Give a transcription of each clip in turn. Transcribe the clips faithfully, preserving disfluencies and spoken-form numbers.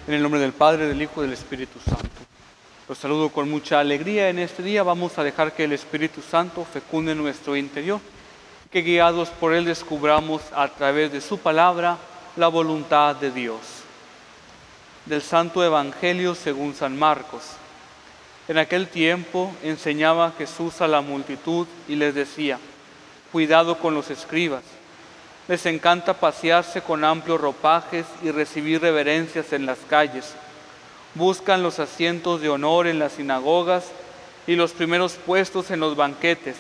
En el nombre del Padre, del Hijo y del Espíritu Santo. Los saludo con mucha alegría en este día. Vamos a dejar que el Espíritu Santo fecunde nuestro interior, que guiados por Él descubramos a través de su palabra la voluntad de Dios. Del Santo Evangelio según San Marcos. En aquel tiempo enseñaba Jesús a la multitud y les decía: cuidado con los escribas. Les encanta pasearse con amplios ropajes y recibir reverencias en las calles. Buscan los asientos de honor en las sinagogas y los primeros puestos en los banquetes.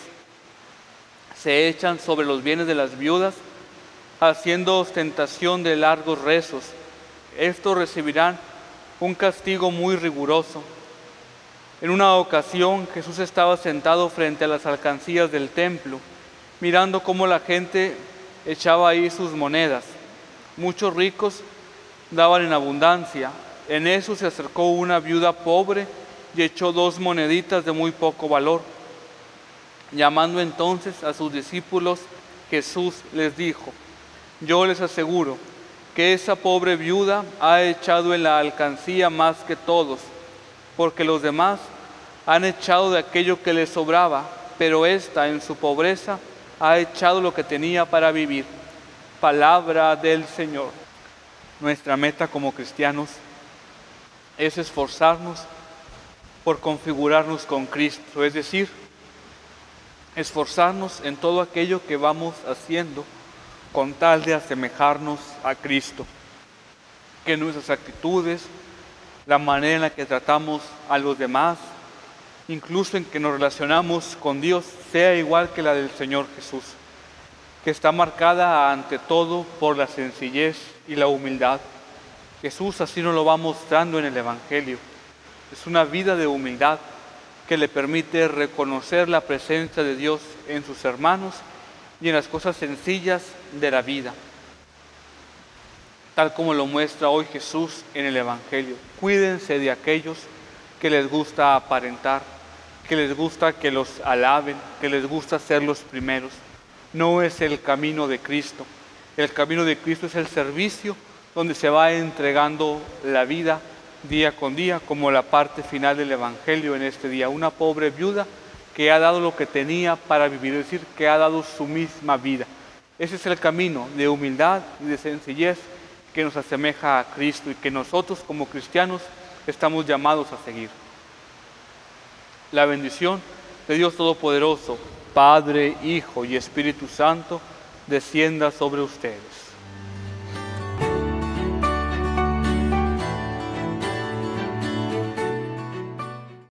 Se echan sobre los bienes de las viudas, haciendo ostentación de largos rezos. Estos recibirán un castigo muy riguroso. En una ocasión Jesús estaba sentado frente a las alcancías del templo, mirando cómo la gente echaba ahí sus monedas. Muchos ricos daban en abundancia. En eso se acercó una viuda pobre y echó dos moneditas de muy poco valor. Llamando entonces a sus discípulos, Jesús les dijo: yo les aseguro que esa pobre viuda ha echado en la alcancía más que todos, porque los demás han echado de aquello que les sobraba, pero ésta en su pobreza ha echado lo que tenía para vivir. Palabra del Señor. Nuestra meta como cristianos es esforzarnos por configurarnos con Cristo, es decir, esforzarnos en todo aquello que vamos haciendo con tal de asemejarnos a Cristo. Que nuestras actitudes, la manera en la que tratamos a los demás, incluso en que nos relacionamos con Dios, sea igual que la del Señor Jesús, que está marcada ante todo por la sencillez y la humildad. Jesús así nos lo va mostrando en el Evangelio. Es una vida de humildad que le permite reconocer la presencia de Dios en sus hermanos y en las cosas sencillas de la vida, tal como lo muestra hoy Jesús en el Evangelio. Cuídense de aquellos que les gusta aparentar, que les gusta que los alaben, que les gusta ser los primeros. No es el camino de Cristo. El camino de Cristo es el servicio, donde se va entregando la vida día con día, como la parte final del Evangelio en este día. Una pobre viuda que ha dado lo que tenía para vivir, es decir, que ha dado su misma vida. Ese es el camino de humildad y de sencillez que nos asemeja a Cristo y que nosotros como cristianos estamos llamados a seguir. La bendición de Dios Todopoderoso, Padre, Hijo y Espíritu Santo, descienda sobre ustedes.